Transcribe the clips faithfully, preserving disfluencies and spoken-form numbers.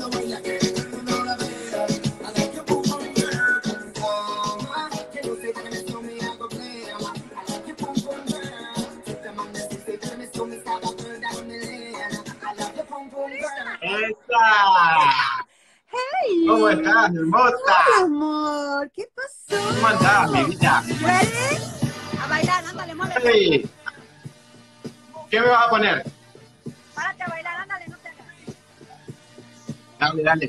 Hey. ¿Cómo estás, hermosa? Hola, amor. ¿Qué pasó? ¿Cómo andás, mi vida? ¿Ready? A bailar, ándale, muévete. Hey. ¿Qué me vas a poner? Párate a bailar, ándale, no te hagas. Dale, dale.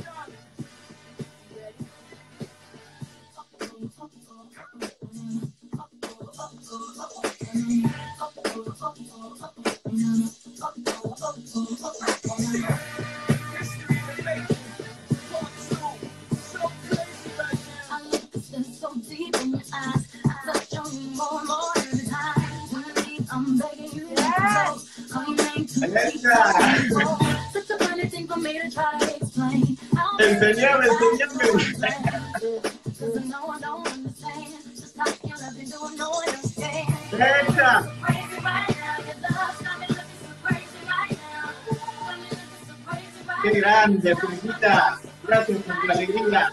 Enseñame, enseñame. ¡Derecha! ¡Qué grande, Fujita! Gracias por tu alegría.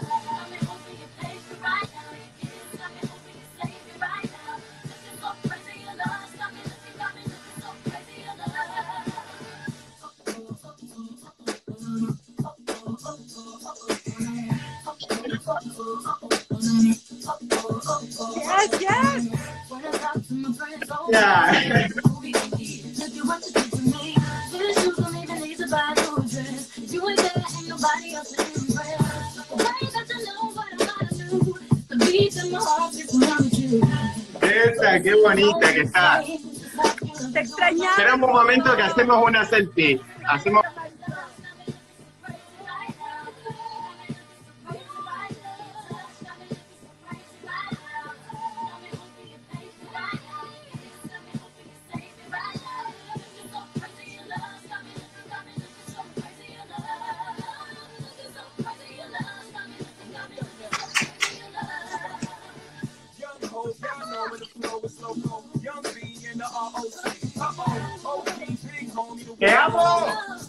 Yes, yes. Yeah. Esa, qué bonita que está. Te extrañaba. Esperamos un momento que hacemos una selfie. Hacemos... ¡Te amo!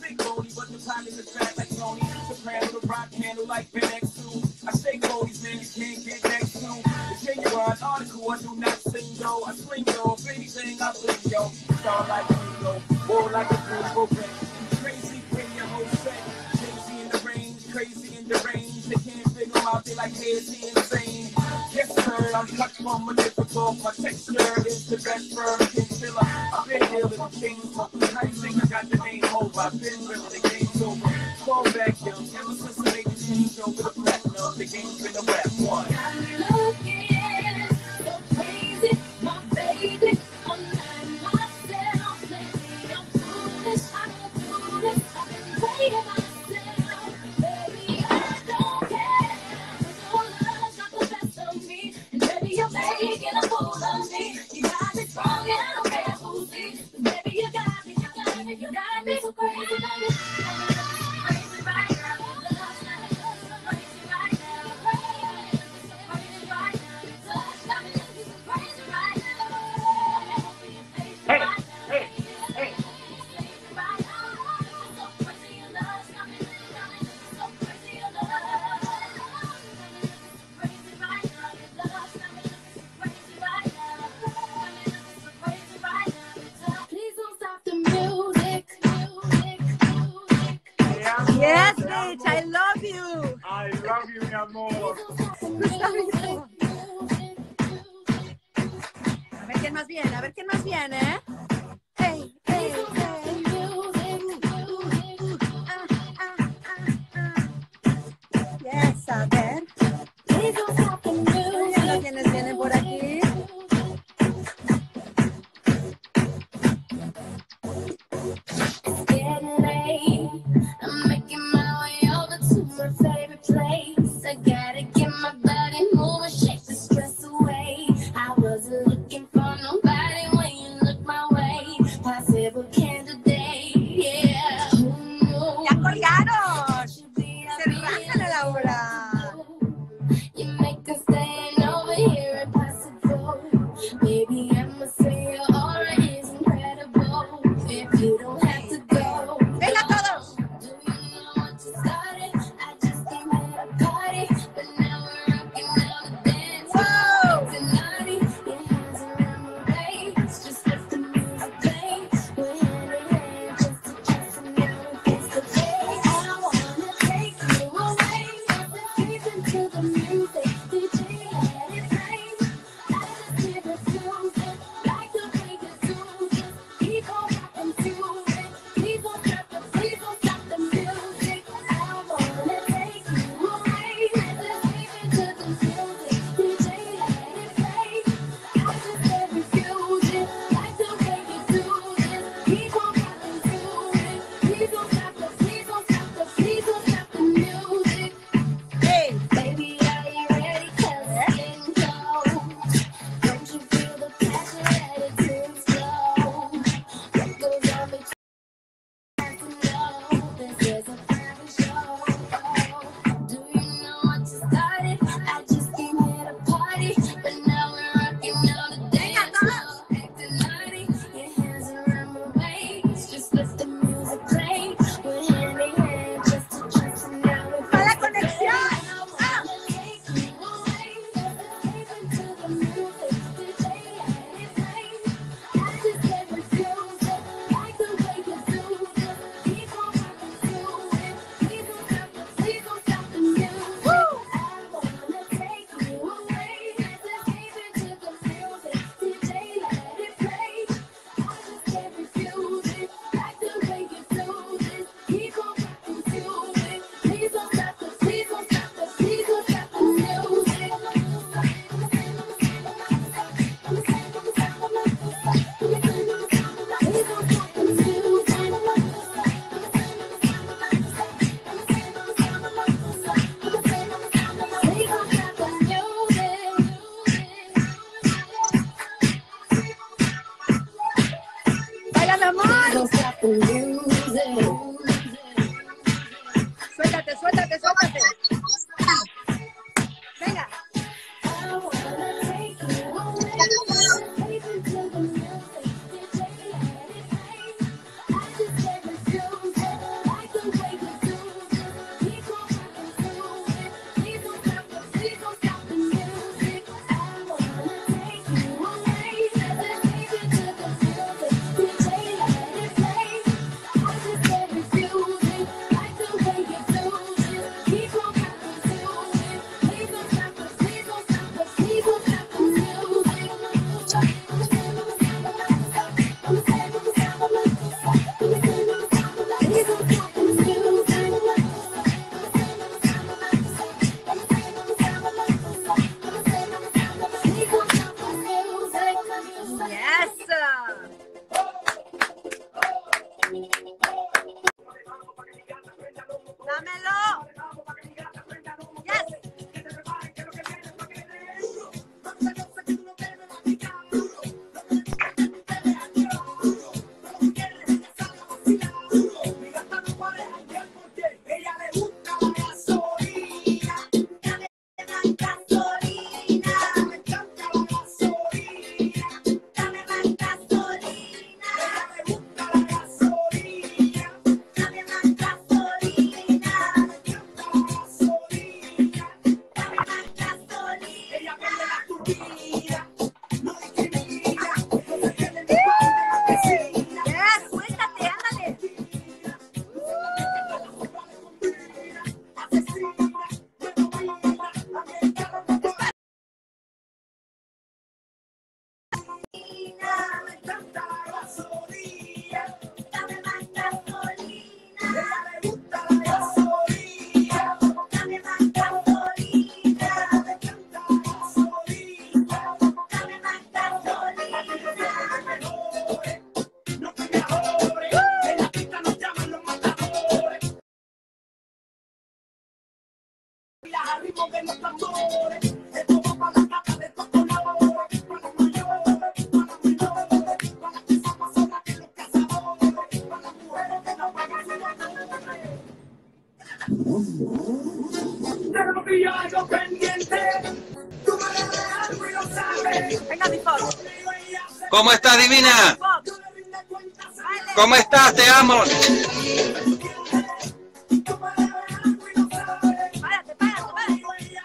I'm cut from a difficult, my texture is the best firm killer. I've been dealing with things, but I think I got the name over. I've been really, the game's over. Fall back, young, ever since I made the change over the platinum, the game's been a rap one. I'm looking so crazy, my baby. I'm not myself, lately I'm foolish, I'm foolish, I've been waiting myself, baby, I don't care. Your love's not the best of me. You're making a fool of me. You got me strong and I don't care who sees. Baby, you got me, you got me, you got me so crazy, baby. Crazy right now, crazy right now, crazy right now, crazy right now. Hey, hey, hey. Yes, bitch, I love you. I love you, mi amor. A ver quién más viene, a ver quién más viene, ¿eh? Hey, hey, hey. Ah, ah, ah, ah. Yes, a ver. Ya quiénes vienen por aquí. I'm making my way over to my favorite place. I gotta get my body moving, shake the stress away. I wasn't looking for nobody when you look my way. Possible candidate, yeah. ¡Ya colgaron! ¡Se rajan a la hora! You make us stand over here impossible. Baby, I must say your aura is incredible. If you don't have to go. ¡Venga todos! Do you know what you started? al ritmo de los tambores. Esto va para la casa de estos colores, para los mayores, para los menores, para las que son más solas que los cazadores, para las mujeres que no pagan sus motores. Pero que yo hago pendiente, tú me debes algo y lo sabes. Venga, mi foto. ¿Cómo estás, divina? Foto. ¿Cómo estás? Te amo. Párate, párate, párate.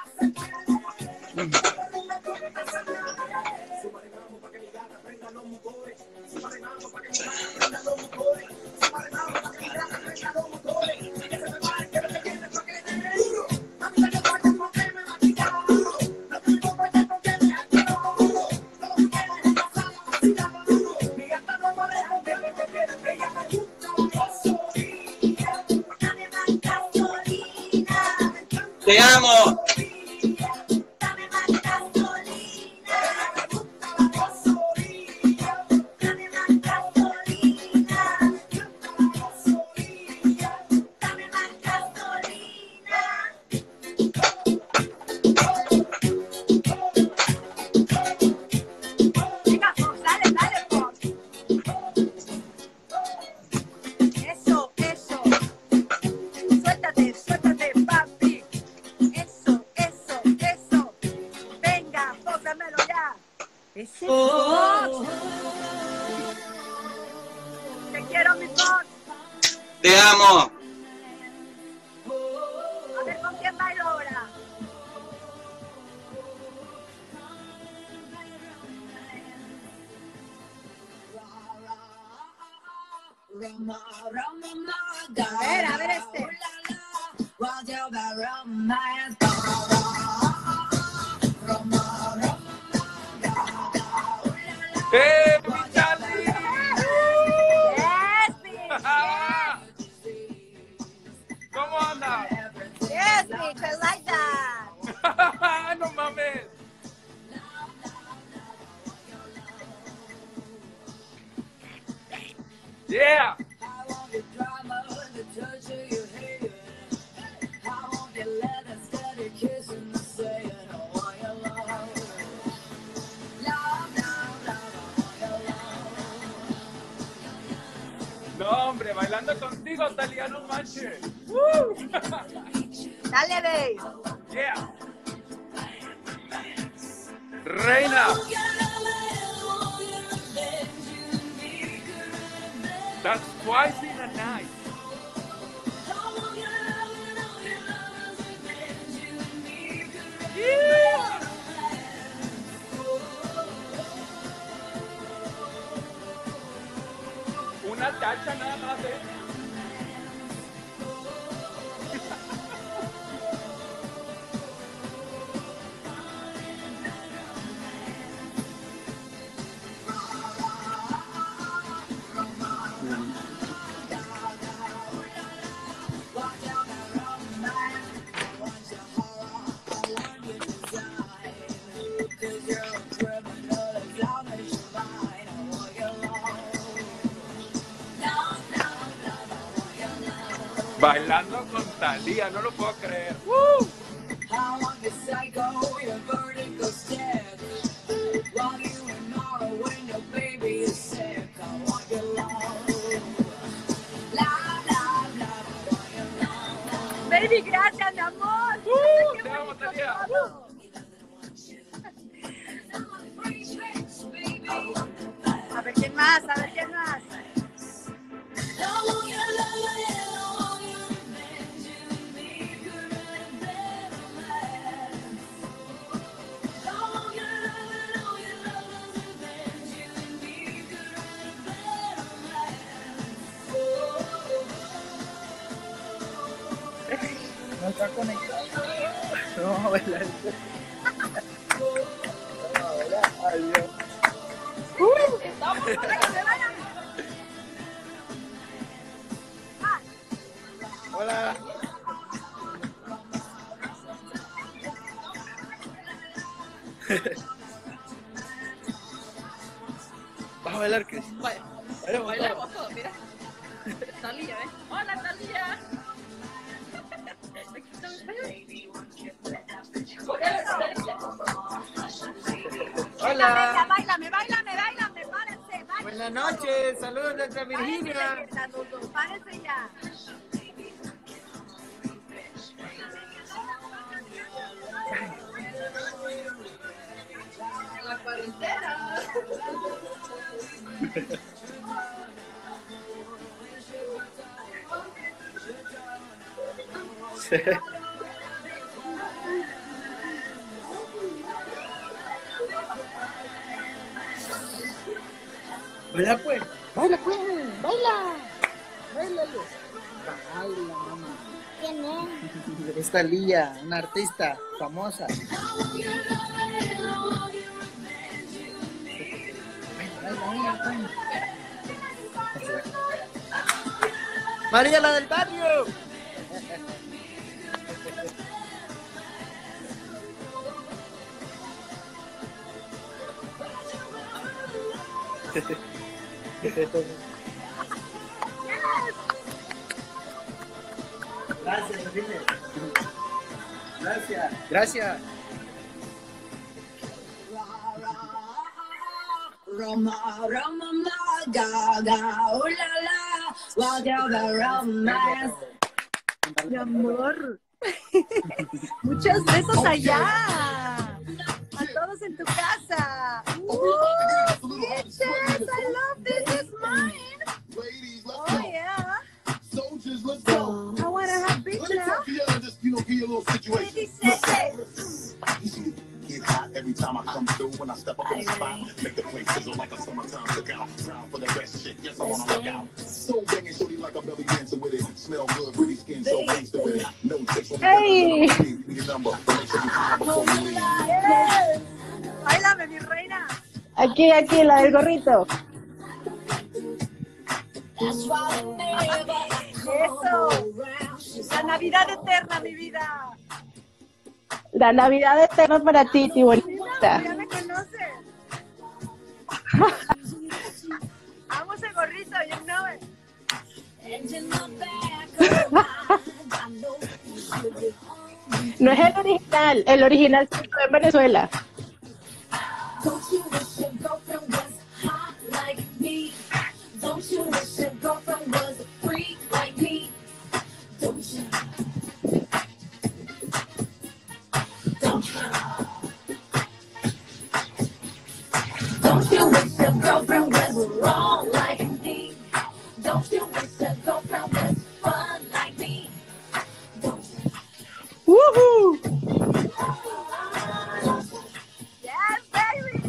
Te amo. Venga, Fox, dale, dale, Fox. Eso, eso. Suéltate, suéltate, papi. Eso, eso, eso. Venga, pósamelo ya. Ese Fox. Te quiero, mi Fox. Te amo. A ver con quién bailo ahora. A ver, a ver este. ¡Eh, mi Charlie! Yes, bitch. ¿Cómo anda? Yes, bitch. I like that. No mames. Yeah. No, hombre, bailando contigo, Talia, no manches. Woo. Dale, babe. Yeah. Reina. That's twice in a night. Yeah. Una tacha nada más, ¿eh? Bailando con Talía, no lo puedo creer. ¡Woo! Baby, gracias, mi amor. Uh, Qué te amo, bonito Talía. todo. A ver quién más, a ver quién más. No está conectado. Vamos a bailar. Vamos a bailar. Adiós. Vamos, para que se vayan. Ah, Hola. Vas a bailar, Chris. Vaya, Bailamos, bailamos todos, mira. Talía, ¿ves? Hola, Talía. Aquí estamos, baila. Venga, bailame, bailame, bailame, párense, párense. Buenas noches, saludos desde Virginia. Párense, párense ya. La cuarentena. Sí. Baila pues, baila pues, baila, bailalo. Baila, mamá. ¿Quién es? Esta Lía, una artista famosa. María, la del barrio. Gracias, Rodríguez. Gracias. Gracias. Roma, Roma, ma, ga, ga, oh la la, whatever romance. Mi amor. Muchos besos allá. A todos en tu casa. Uh, bitches, I love this. It's mine. Oh, yeah. I want to have bitch now. Ladies, say, Get hot every time I come through. When I step up in the spot, make the place sizzle like a summertime cookout. Proud for the best shit, yes I wanna look out. So banging shorty like a belly dancer with it. Smell good, pretty skin, so gangster with it. No tricks on the Hey. your number, but make sure you call before you leave. yes. Báilame, mi reina. Aquí, aquí, la del gorrito. Eso. La Navidad eterna, mi vida. La Navidad eterna para ti, ti bonita. Ya me conoces. Amo ese gorrito, you know it. No es el original, el original se quedó en Venezuela. Don't you wish your girlfriend was hot like me? Don't you wish your girlfriend was a freak like me? Don't you? Don't you? Don't you wish your girlfriend was wrong like me? Don't you wish your girlfriend was fun like me? Don't you? ¡Woohoo! Yes, baby.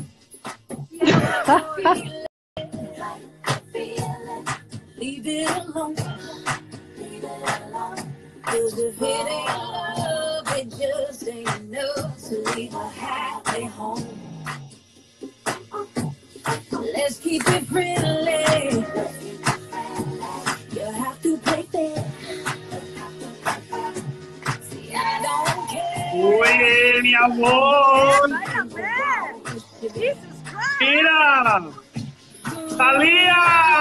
Leave it alone. Leave it alone. Cause if it ain't love, it just ain't enough to leave a happy home. Let's keep it friendly. You have to play fair. See, I don't care. Oye, mi amor. Báilame. Jesus Christ. Mira. Salía.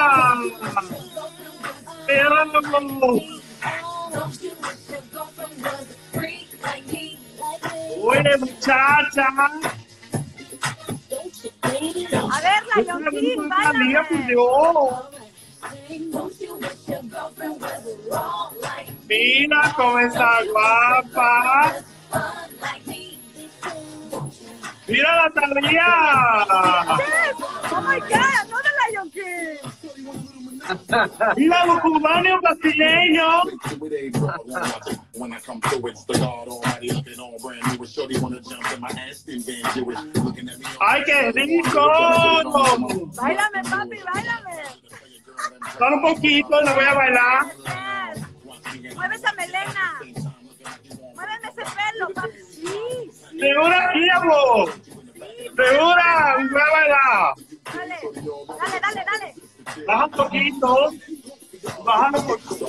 Pero Don't you wish your girlfriend was a freak like me? oye, muchacha. Don't you, baby? A ver, la Yonkin, Salía, por báilame. Dios. Don't you wish your girlfriend was wrong like Mira cómo está guapa. fun like me? Mira la Talía. Yes. Oh my God, no de la Yonkin. Mira los cubanos brasileños. When I come through, it's the God Almighty looking all brand new. And shorty wanna jump in my Aston Van Jewish. Looking at me. Ay, qué rico. Báilame, papi, báilame. Solo un poquito, no voy a bailar. Yes. Mueve esa melena. Muéveme ese pelo, papi. Sí. Segura, Diego. Segura, voy a bailar. Dale, dale, dale, dale. Baja un poquito. Baja un poquito.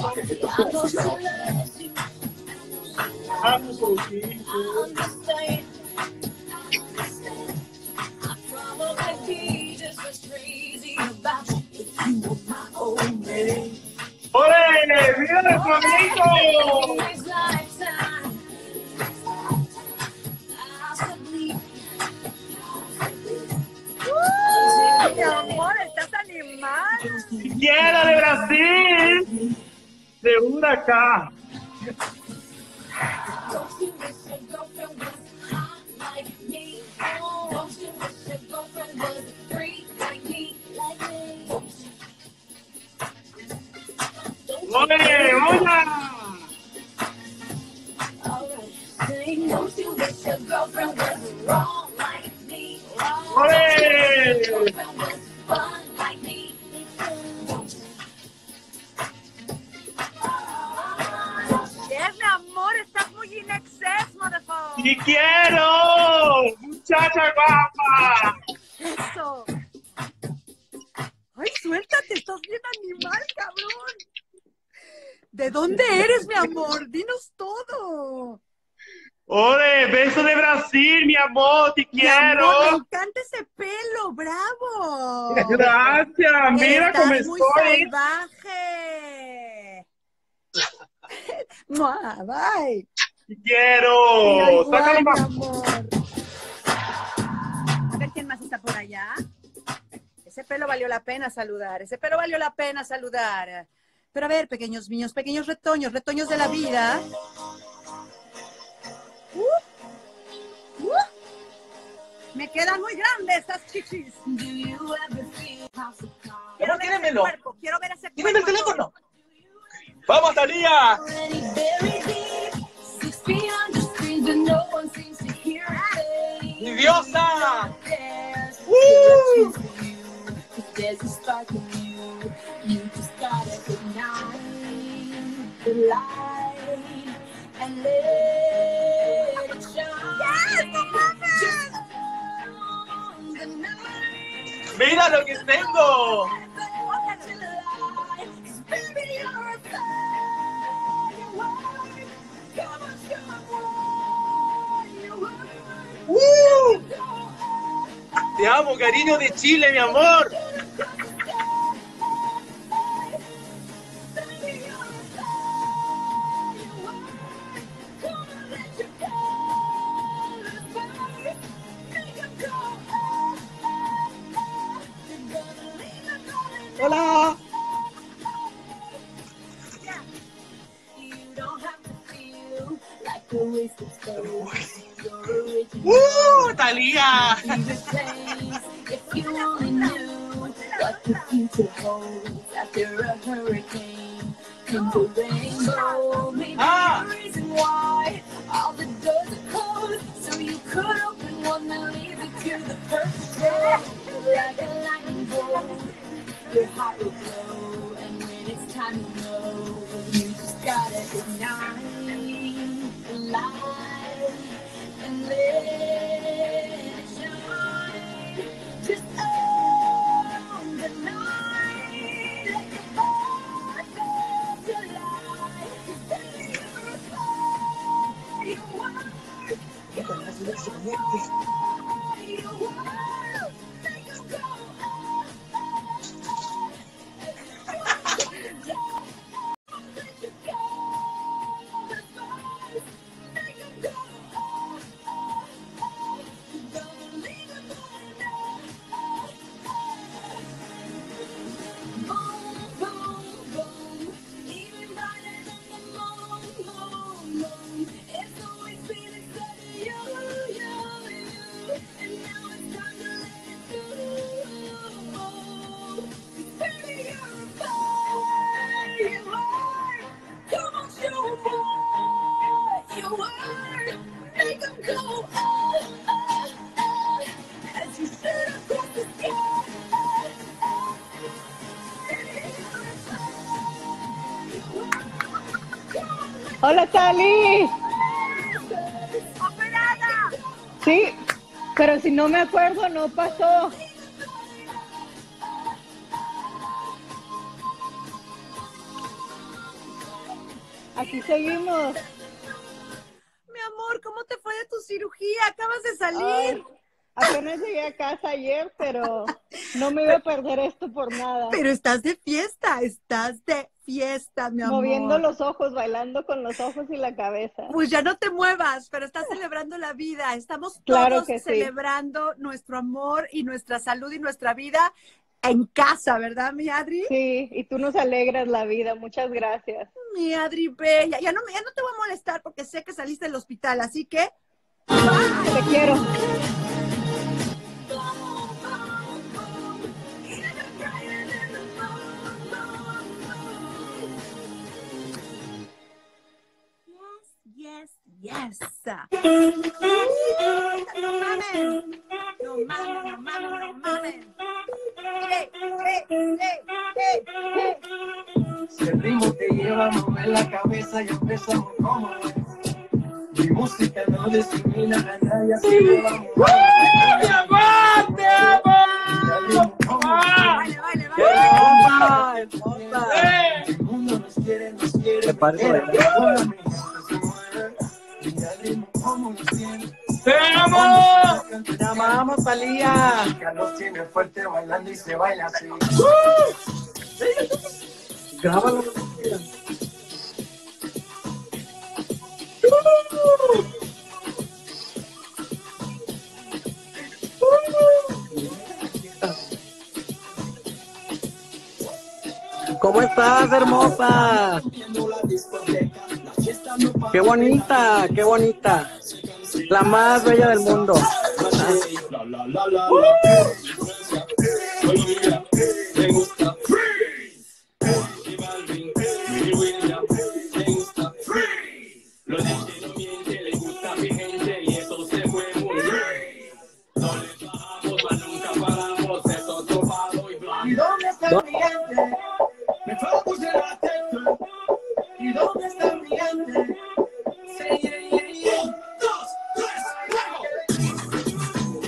Baja un poquito. ¡Ole! ¡Mira el flamenco! quiero de Brasil. De Huracán. Don't you wish your girlfriend was hot like me? Don't you wish your girlfriend was free like me? Like me. ¡Oye, hola! Alright, sing. Don't you wish your girlfriend was wrong like me? ¡Oye! Your girlfriend was fun like me. Yes, mi amor, estás muy in excess, motherfucker. ¡Sí quiero! ¡Muchacha guapa! Eso. Ay, suéltate, estás bien animal, cabrón. ¿De dónde eres, mi amor? Dinos todo. ¡Ole! ¡Beso de Brasil, mi amor! ¡Te Mi amor, me quiero! encanta ese pelo, bravo. Gracias, mira Estás cómo muy estoy. salvaje. Mua, bye. ¡Te quiero! Ay, igual, ¡Sácalo mi más! amor. A ver quién más está por allá. Ese pelo valió la pena saludar. Ese pelo valió la pena saludar. Pero a ver, pequeños míos, pequeños retoños, retoños de la vida. Uh, uh. Me quedan muy grandes estas chichis. Quiero ver ese Tírenmelo. cuerpo, quiero ver ese Tírenme el cuerpo. teléfono. ¡Vamos, Talía! ¡Diosa! ¡Uh! There's a spark in you. You just gotta ignite the light and let it shine. Just on the night. ¡Mira lo que tengo! Baby, you're a firework. Come on, show me. ¡Uh! Te amo, cariño de Chile, mi amor. Hola. ¡Uh, Talía! If you only knew what the future holds after a hurricane and the rainbow, maybe Ah. the reason why all the doors are closed, so you could open one that leads you to the perfect day. Like a lightning bolt, your heart will glow, and when it's time to know, you just gotta ignite the light and let it shine. Just own the night, let your heart feel the light. 'Cause baby, you're a firework. Come on, show me firework. Make 'em go up, up, up. Let you go the first. Make 'em go up, up, up. Don't leave 'em on up. Boom, boom, boom. Even brighter than the moon, moon, moon. It's always been inside of you, you, you. And now it's time to let it through. Baby, you're a firework. Come on, show 'em what you are. Make 'em go up, up, up. As you shoot across the sky. Hola, Tali. ¡Operada! Sí, pero si no me acuerdo, no pasó. Aquí seguimos. Mi amor, ¿cómo te fue de tu cirugía? Acabas de salir. Ay, apenas llegué a casa ayer, pero no me iba a perder esto por nada. Pero estás de fiesta, estás de fiesta, mi amor. Moviendo los ojos, bailando con los ojos y la cabeza. Pues ya no te muevas, pero estás celebrando la vida. Estamos Claro todos que sí. celebrando nuestro amor y nuestra salud y nuestra vida en casa, ¿verdad, mi Adri? Sí, y tú nos alegras la vida. Muchas gracias. Mi Adri bella. Ya no, ya no te voy a molestar porque sé que saliste del hospital, así que... Te quiero. Yes, yes. No mamen. No mamen, no mamen, no mamen. Hey, hey, hey, hey, hey. Si el ritmo te lleva a mover la cabeza y empezamos como es. Mi música no discrimina a nadie, así que vamos. ¡Te amo! ¡Te amo! Vale, vale, vale. El mundo nos quiere, nos quiere. Me parece Mira, bailar. toda mi gente se mueve. Mira el ritmo como nos tiene. ¡Te amo! Te amamos, Talía. Carlos tiene fuerte bailando y se baila así. Grábalo. ¿Cómo estás, hermosa? Qué bonita, qué bonita. La más bella del mundo. La, la, la, la, me gusta freeze. Y Balvin, mi William, me gusta freeze. Lo de que no miente, le gusta a mi gente y eso se fue muy bien. No le bajamos, mas nunca paramos, eso topado y blanco. ¿Y dónde está mi gente? Me focus en la teta. ¿Y dónde está mi gente? Sí, yeah, yeah, yeah. Un, dos, tres, luego.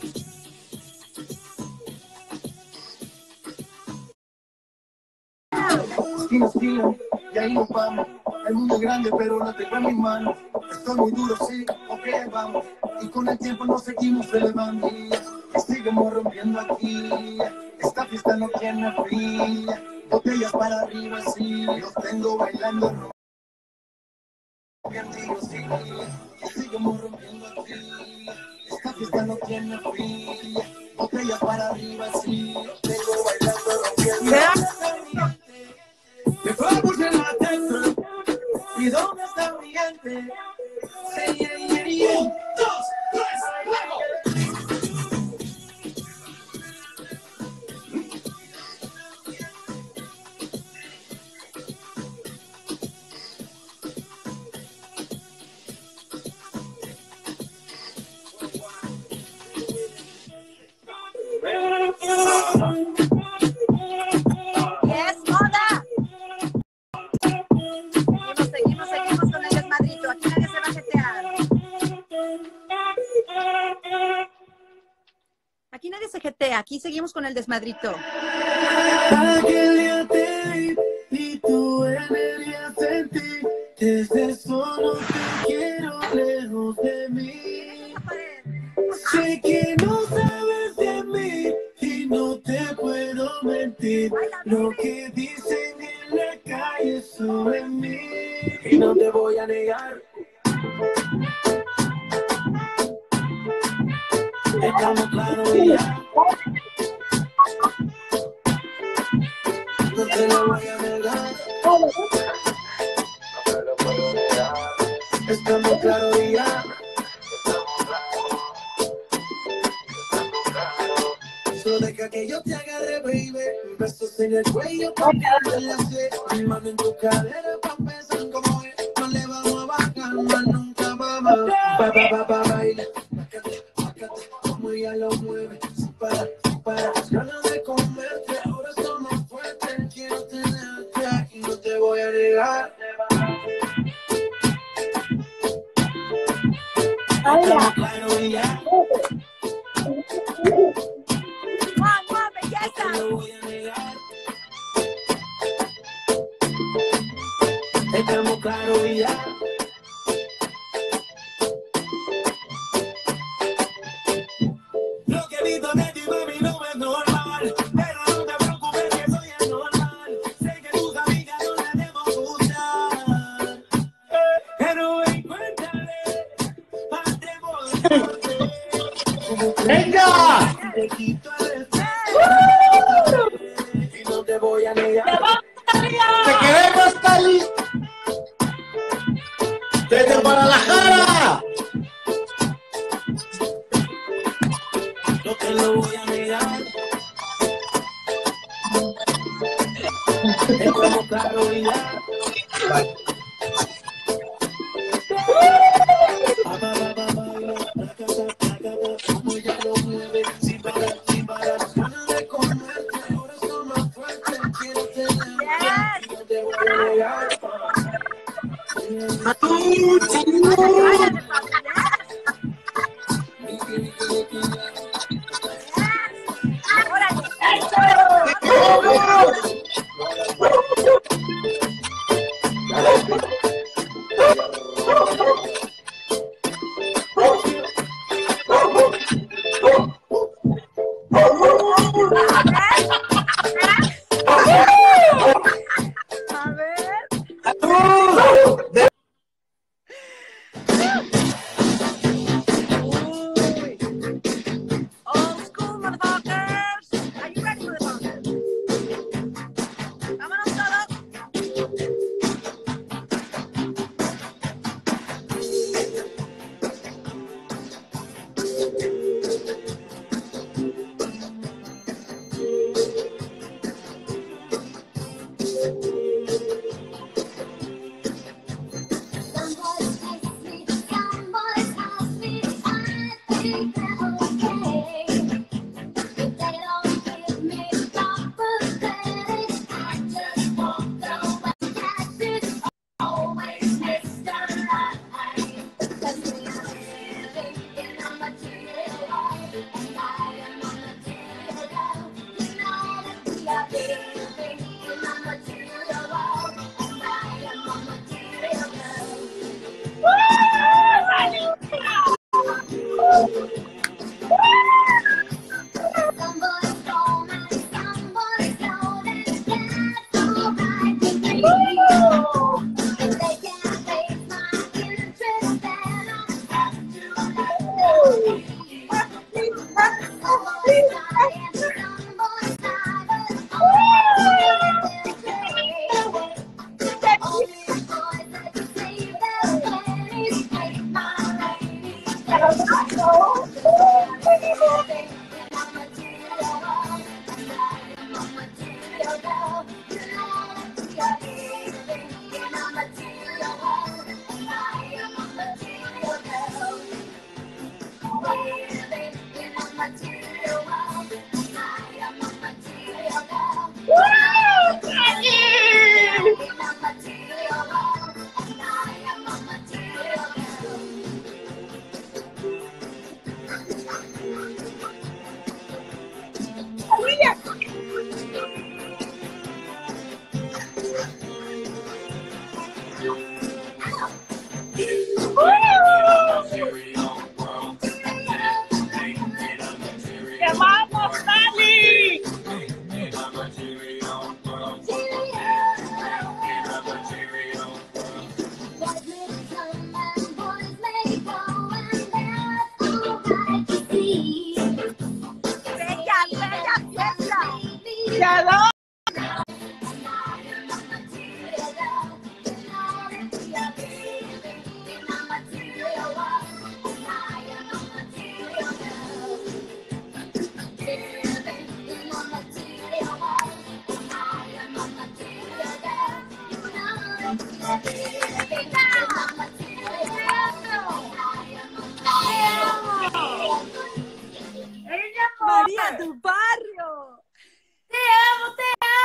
Esquina, esquina, y ahí nos vamos. El mundo es grande, pero lo tengo en mis manos. Estoy muy duro, sí, ok, vamos. Y con el tiempo nos seguimos elevando. Y seguimos rompiendo aquí. Esta fiesta no tiene fin. Botellas para arriba, sí. Los tengo bailando, rompiendo, sí. Y seguimos rompiendo aquí. Esta fiesta no tiene fin. Botellas para arriba, sí. Los tengo bailando, rompiendo. Me vamos en la teta. ¿Y dónde está mi gente? Sí, yeah, yeah, yeah. Un, dos, tres, luego. Yes, moda. Seguimos, seguimos, seguimos con el desmadrito. Aquí nadie se va a jetear. Aquí nadie se jetea. Aquí seguimos con el desmadrito. Aquel día te vi y tu energía sentí. Desde solo te quiero lejos de mí. Sé que no sabes de mí y no te puedo mentir. Lo que dicen en la calle sobre mí y no te voy a negar. Estamos claros y ya. No te lo voy a negar. Estamos claros y ya. Solo deja que yo te agarre, baby. Besos en el cuello porque no le hace. Mi mano en tu cadera pa' pensar como es. No le vamos a bajar, más nunca vamos. Pa, pa, pa, pa, baila. Bácate, bácate, como ella lo mueve. Sin parar, sin parar. Ganas de comerte, ahora somos fuertes. Quiero tenerte y no te voy a negar. Estamos claros y ya. ¡Mamá, belleza! No voy a negar. Estamos claros y ya. Lo que he visto de ti, mami, no es normal. Pero no te preocupes que soy anormal. Sé que tus amigas no las debemos gustar. Pero encuéntrale, matemos. ¡Venga! Te quito el estrés. Bye. María del Barrio. ¡Te amo,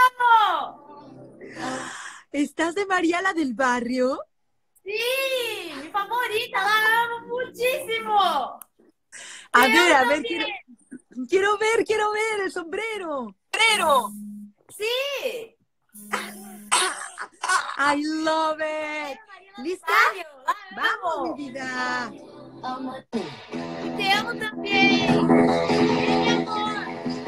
te amo! ¿Estás de María la del Barrio? Sí, mi favorita, la amo muchísimo. A Te ver, a amo ver, también. quiero, quiero ver, quiero ver el sombrero. Sombrero. Sí. I love it. ¿Lista? Vamos, Vamos, mi vida. te amo también. Mi amor.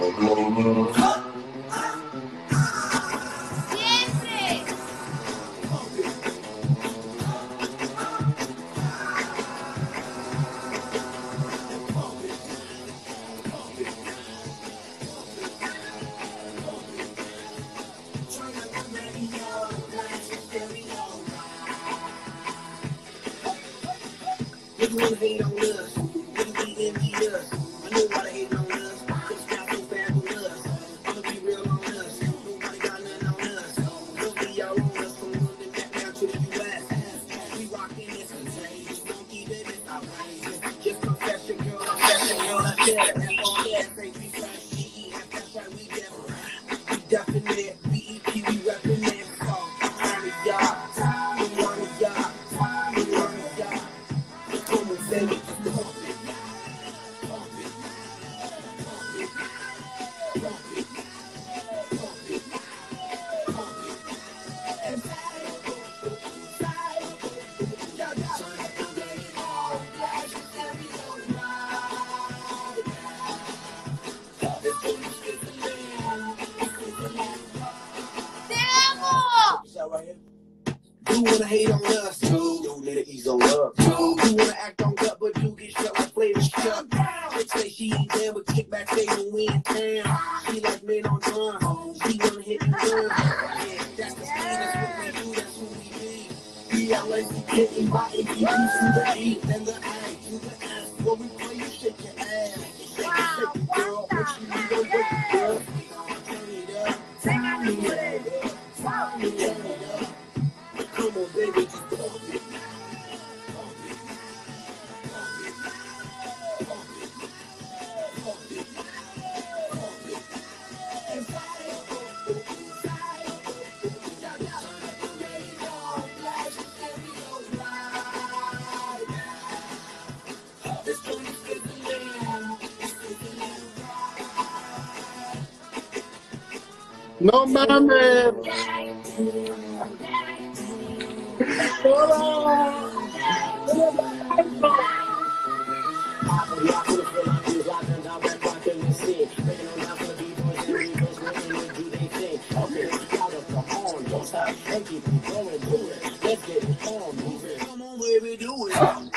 Siempre. Nobody got nothing on us. Nobody got nothing on us. Nobody said, F O S, A P slash G E, that's right, we definite. We definite, B E P, we reppin' it. So, on the yacht, we on the yacht, we on the yacht. Come on, baby, just pump it. Pump it. Pump it. Pump it. Pump it. Pump it. And you wanna hate on us, no. Don't let it ease on up, no. You wanna act on gut, but you get shut like flavor shut. Bitch say she ain't there, but kick back say when we in town. She like men on drum. She wanna hit me good. Yeah, that's the speed, that's what we do, that's who we be. We are like we getting by A P P to the E and the I to the S. When we play, you shake your ass. Shake it, shake it, girl. What you need, go work it, girl. Turn it up, turn it up, turn it up. Come on, baby, just pump it. Pump it. Pump it. Pump it. Pump it. Pump it. And fire. No mames. Come on, baby, do it.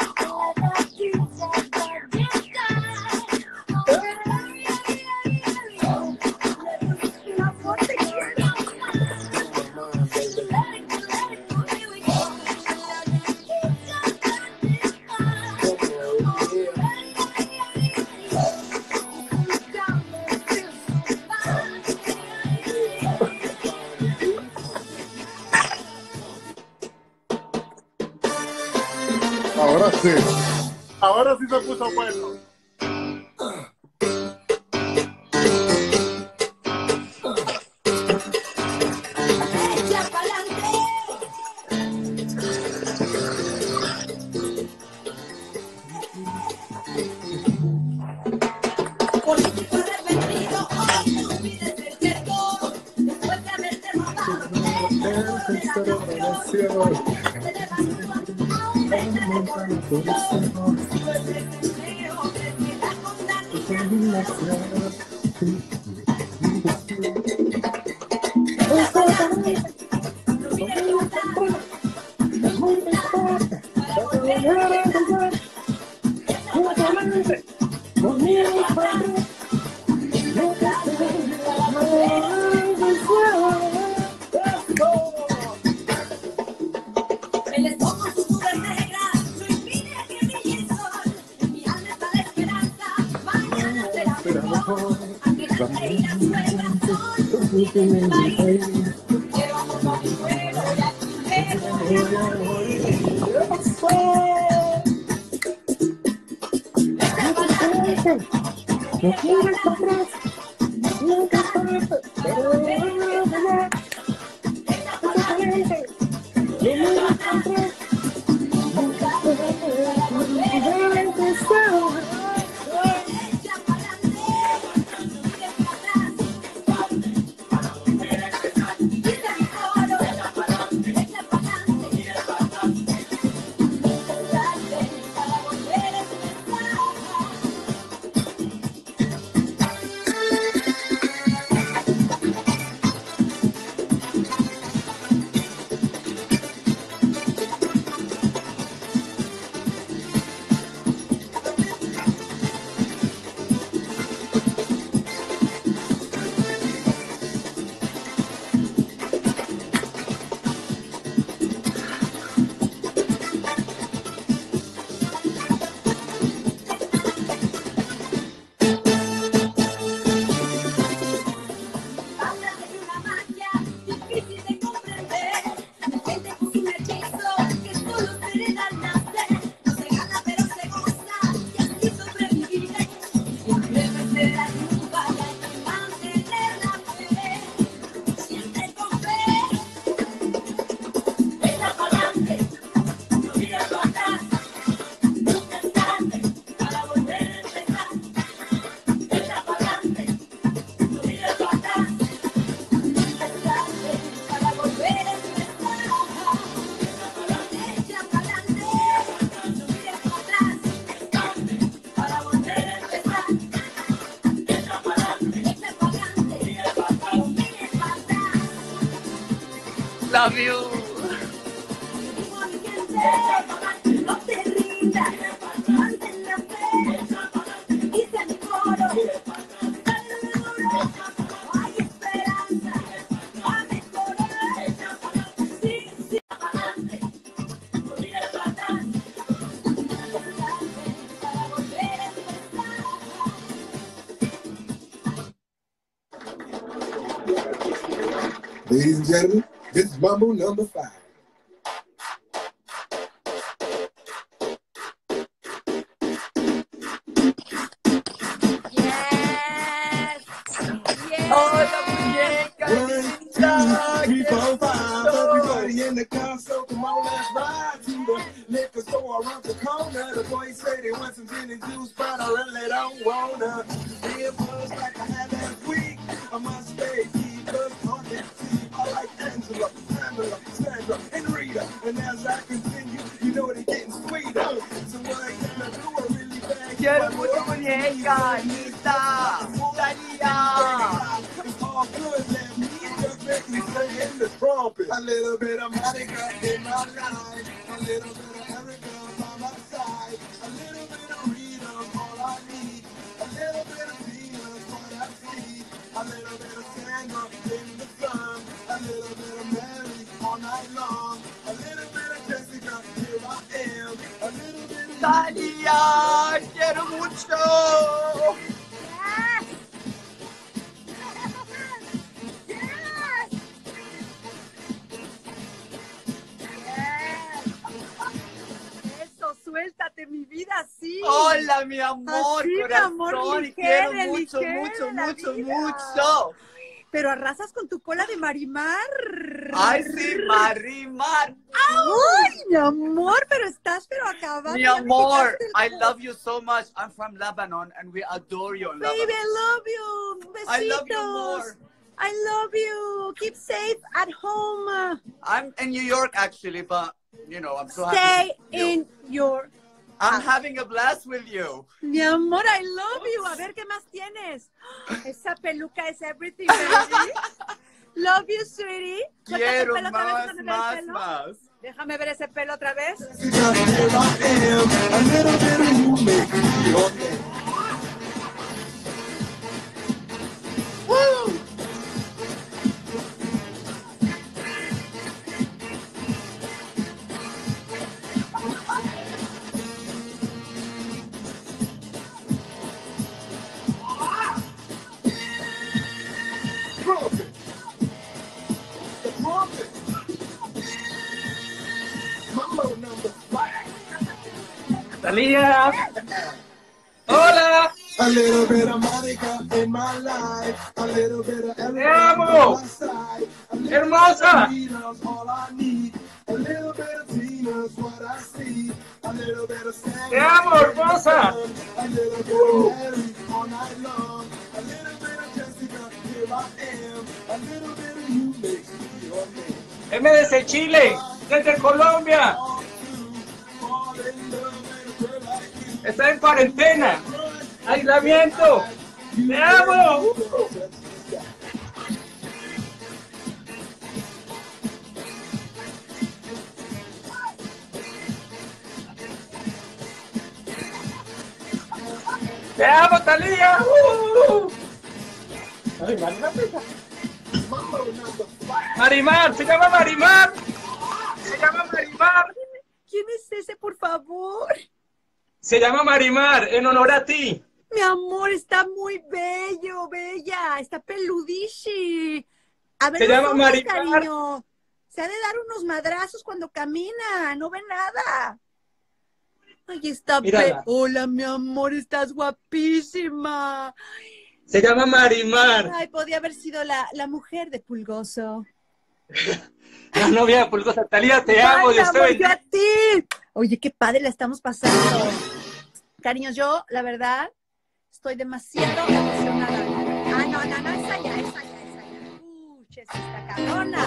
Ahora sí. Ahora sí se puso bueno. love you. No te rindas, mantén la fe, dice el coro, dale duro, hay esperanza, va a mejorar, sí, sí, adelante, mira para atrás, para volver a empezar. Ladies and gentlemen, this is Mambo number five. Yes. Yes. Hola, muñeca One, linda. two, three, Qué four, five. lindo. Everybody in the car, so come on, let's ride to the liquor store around the corner. The boys say they want some gin and juice, but I really don't wanna. It was like I had last week. I must stay deep, cause on that team, I like Angela, Pamela, Sandra, and Rita. And as I continue, you know they're getting sweeter. So what I gotta do, I really bag Quiero mucho, muñeca linda. Talía. It's all good, let me just make me say in the trumpet. A little bit of Monica in my life, a little bit of Erica by my side, a little bit of Rita's all I need, a little bit of Tina's what I see, a little bit of Sandra in the sun, a little bit of Mary all night long, a little bit of Jessica, here I am, a little bit of Talía, quiero mucho. Eso, suéltate, mi vida, sí. Hola, mi amor, Así, mi corazón. amor, y quiero ligere, mucho, ligere mucho, la mucho, vida. mucho. Pero arrasas con tu cola de Marimar. Ay, sí, Marimar. Ay, mi amor, pero estás pero acabado. Mi ya me amor, quitaste el I co- love you so much. I'm from Lebanon and we adore you in Baby, Lebanon. I love you. Besitos. I love you more. I love you. Keep safe at home. I'm in New York actually, but you know, I'm so happy. Stay to see you. in your... I'm having a blast with you. Mi amor, I love you. A ver, ¿qué más tienes? Esa peluca es everything, baby. Love you, sweetie. Suéltate el Quiero pelo otra vez, más, déjame ver el más, pelo. más. Déjame ver ese pelo otra vez. Jessica, here I am, a little bit of you make me your man. Woo! Trumpet. The trumpet. Mambo number five. Talía. Hola. A little bit of Monica in my life, a little bit of Erica amo. on my side, a little Hermosa. bit of Rita's all I need, a little bit of Tina's what I see, a little bit of Sandra, Te amo, hermosa. a little bit of Mary all night long, a little bit of Jessica, here I am, a little bit of you makes me your man. M desde Chile, desde Colombia. All to fall in love with a girl like you. Está en cuarentena. Aislamiento. Te amo. Te amo, Talía. Uh. Ay, Marimar. Marimar, se llama Marimar. Se llama Marimar. ¿Quién es ese, por favor? Se llama Marimar, en honor a ti. Mi amor, está muy bello, bella. Está peludishi. A ver, Se los llama ojos, Marimar. cariño. Se ha de dar unos madrazos cuando camina. No ve nada. Ay, está pe... Mírala. Hola, mi amor, estás guapísima. Se llama Marimar. Ay, podía haber sido la, la mujer de Pulgoso. La novia de Pulgosa. Talía, te amo. Ay, Dios te amor, yo bendiga. a ti. Oye, qué padre la estamos pasando. Cariños, yo, la verdad, estoy demasiado emocionada. Ah, no, no, no, esa ya, esa ya, esa ya. Uh, ches, esta cabrona.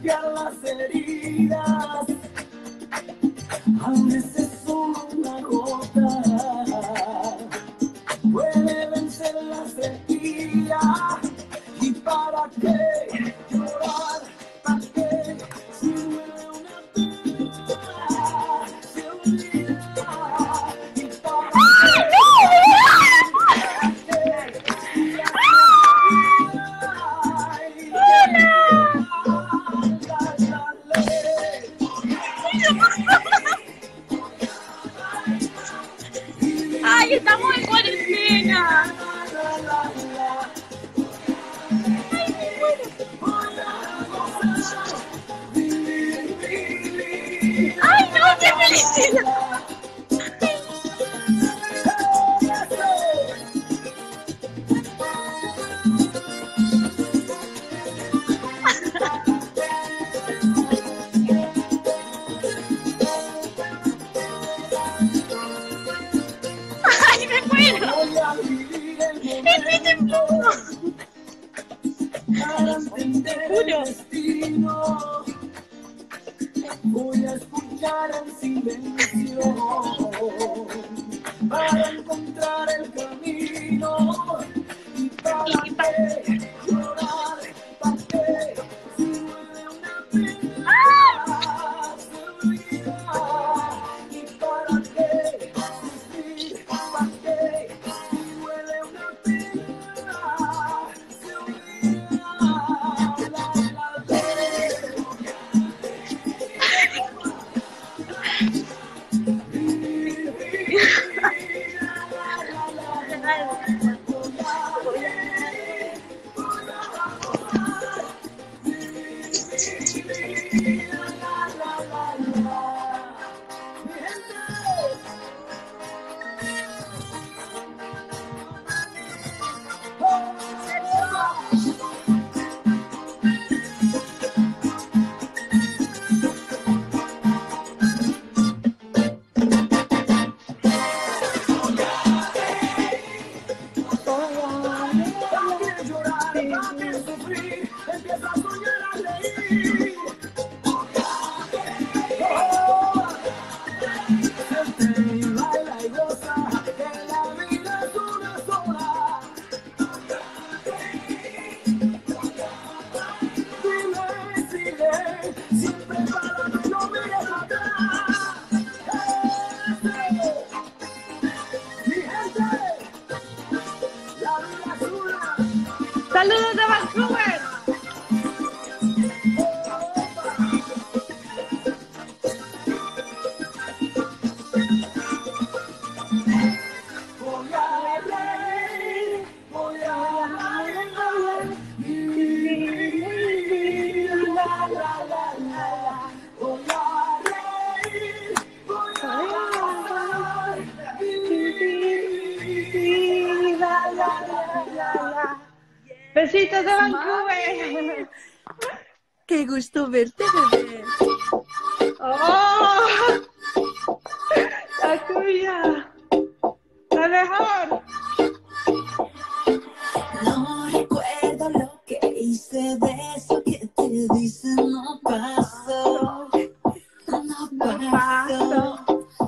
limpiar las heridas. A veces solo una gota puede vencer la sequía. ¿Y para qué llorar? ¿Para qué? Si duele una pena, se olvida. ¿Y para ¡Ay, estamos en cuarentena! ¡Ay, no, qué felicidad! ¡Ay, me muero! ¡Estoy temblando! Para entender el destino, voy a escuchar en silencio para encontrar el camino. Y para qué llorar, para qué si duele una pena, se olvida. Y para qué sufrir, para qué si duele una pena, se olvida. Saludos de Vancouver. Voy a reír, voy a reír, la, la, la, la, la. Voy a reír, voy a reír, la, la, la, la, la. Besitos de Vancouver. Qué gusto verte, bebé. ¡Oh! La tuya. La mejor. No recuerdo lo que hice de eso que te dicen no pasó, no pasó.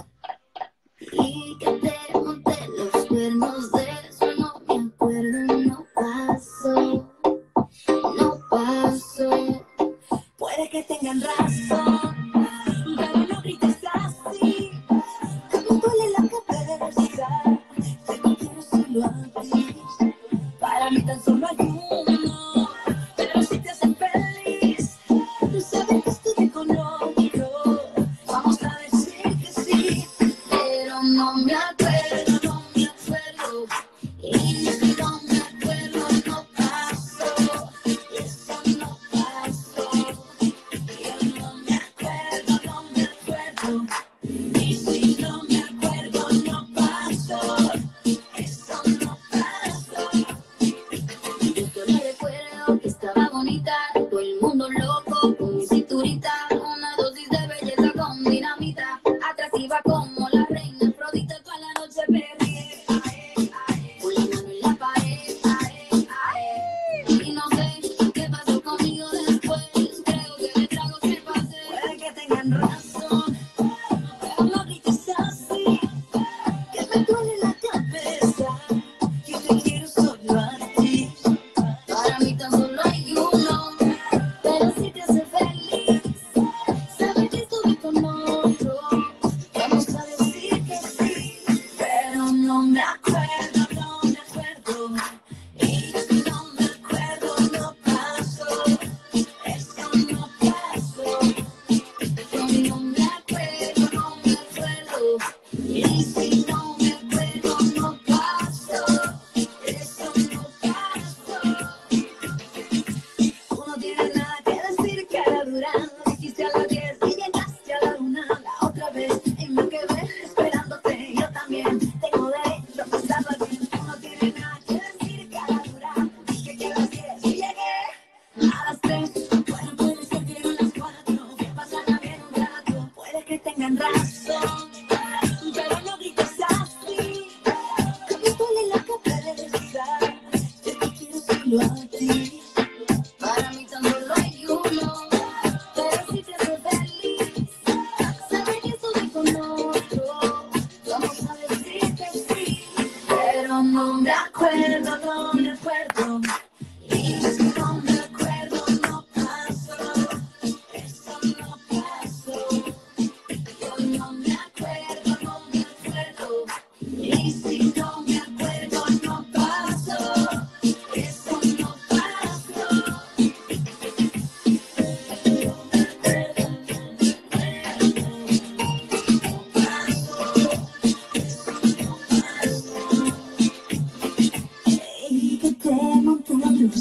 Y que te monté los cuernos de eso, no me acuerdo, no pasó, no pasó. Puede que tengan razón, pero no grites así, que me duele la cabeza. Tengo que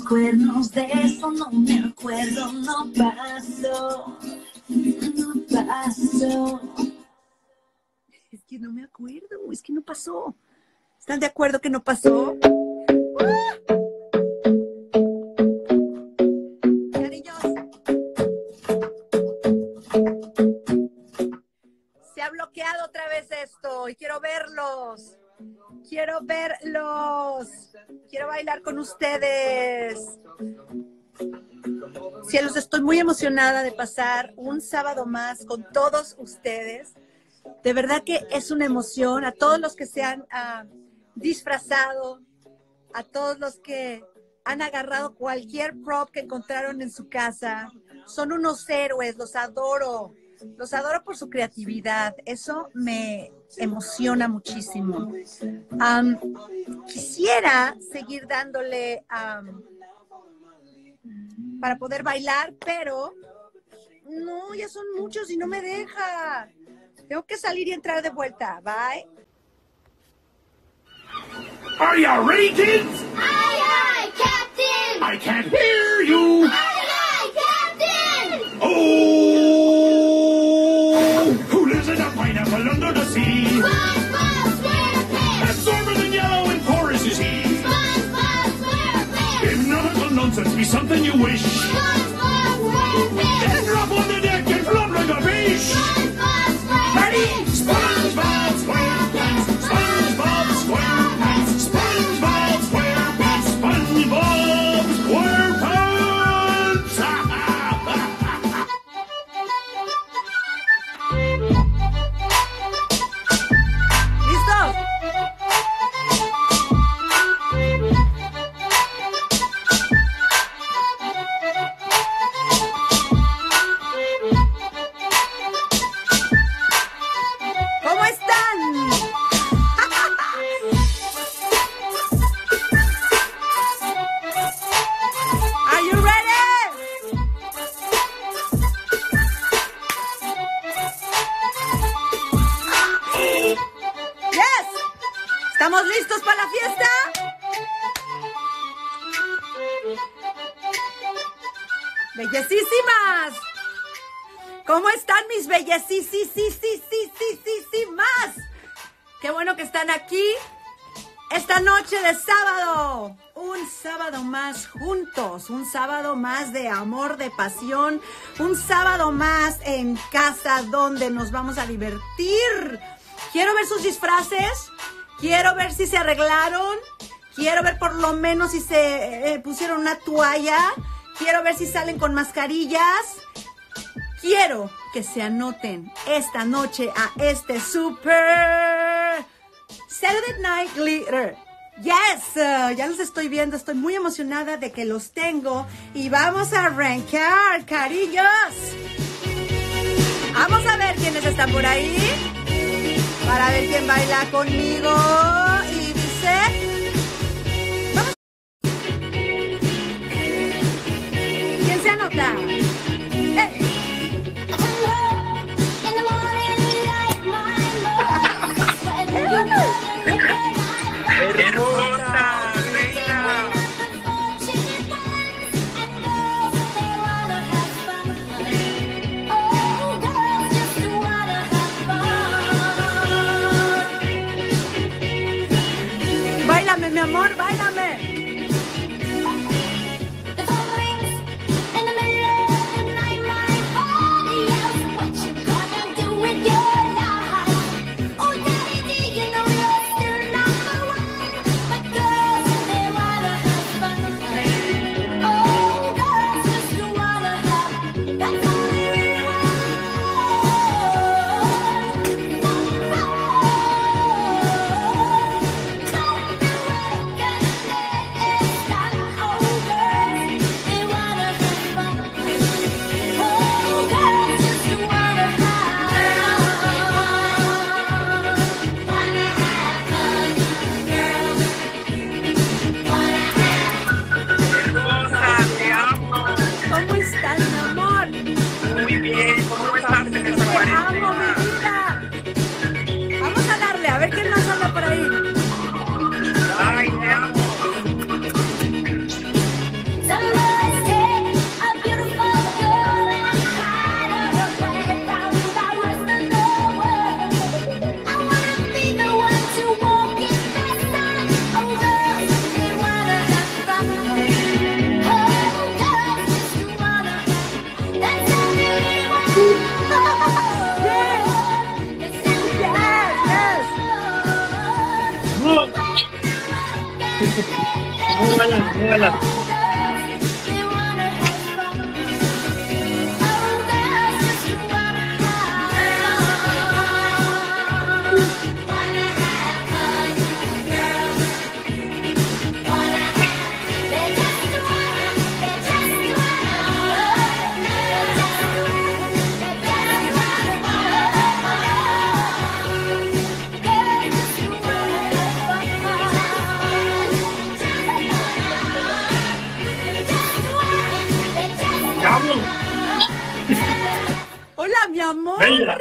cuernos, de eso no me acuerdo, no pasó, no pasó. Es que no me acuerdo, es que no pasó. ¿Están de acuerdo que no pasó? ¡Ah! Cariños, se ha bloqueado otra vez esto y quiero verlos. Quiero verlos. Quiero bailar con ustedes. Cielos, estoy muy emocionada de pasar un sábado más con todos ustedes. De verdad que es una emoción. A todos los que se han uh, disfrazado, a todos los que han agarrado cualquier prop que encontraron en su casa. Son unos héroes, los adoro. Los adoro por su creatividad. Eso me emociona muchísimo. Um, quisiera seguir dándole um, para poder bailar, pero no, ya son muchos y no me deja. Tengo que salir y entrar de vuelta. Bye. Are you ready, kids? Aye, aye, Captain! I can't hear you. Aye, aye, Captain! Oh, who lives in a pineapple under the sea? SpongeBob SquarePants! Absorbent and yellow and porous is he. SpongeBob SquarePants! If nautical nonsense be something you wish, SpongeBob SquarePants! then drop on the deck and flop like a fish. SpongeBob SquarePants! Ready? SpongeBob SquarePants, SpongeBob SquarePants, SpongeBob SquarePants, SpongeBob SquarePants. ¿Listos? ¿Cómo están? Are you ready? Yes. ¿Estamos listos para la fiesta? Bellesísimas. ¿Cómo están mis bellesísimas? Qué bueno que están aquí esta noche de sábado. Un sábado más juntos, un sábado más de amor, de pasión, un sábado más en casa donde nos vamos a divertir. Quiero ver sus disfraces, quiero ver si se arreglaron, quiero ver por lo menos si se eh, pusieron una toalla, quiero ver si salen con mascarillas. Quiero que se anoten esta noche a este super Saturday Night Glitter. Yes, uh, ya los estoy viendo, estoy muy emocionada de que los tengo y vamos a arrancar, cariños. Vamos a ver quiénes están por ahí para ver quién baila conmigo y dice... Vamos. ¿Quién se anota? ¡Eh! Hermosa, reina. Báilame, mi amor, báilame. Súbela. Hola, mi amor. Bella.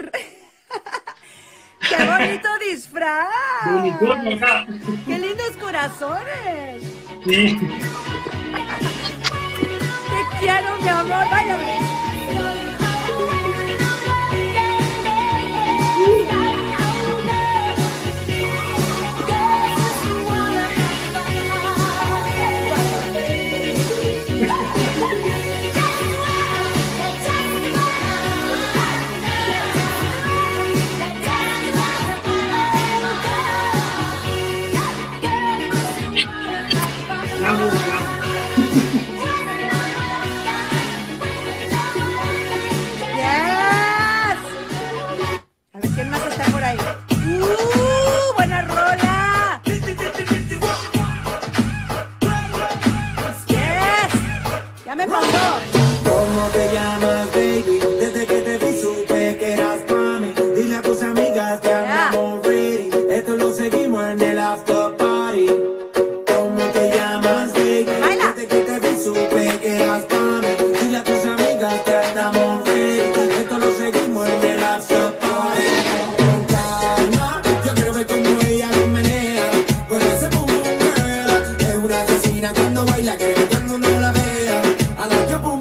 Qué bonito disfraz. De unicornio acá. Qué lindos corazones. Sí. Te quiero, mi amor. Váyame. Yes. A ver quién más está por ahí. ¡Uh! ¡Buena rola! Yes. Ya me pasó. ¿Cómo te llamas, baby? Desde que te vi supe que eras para mí. Dile a tus amigas que andamos ready. Esto lo seguimos en el after party. ¿Cómo te llamas, baby? Desde que te vi supe que eras para mí. Dile a tus amigas que andamos ready. Esto lo seguimos en el after party. Con calma, yo quiero ver cómo ella lo menea. Con ese boom boom girl. Es una asesina cuando baila, quiere que todo el mundo la vea. A la que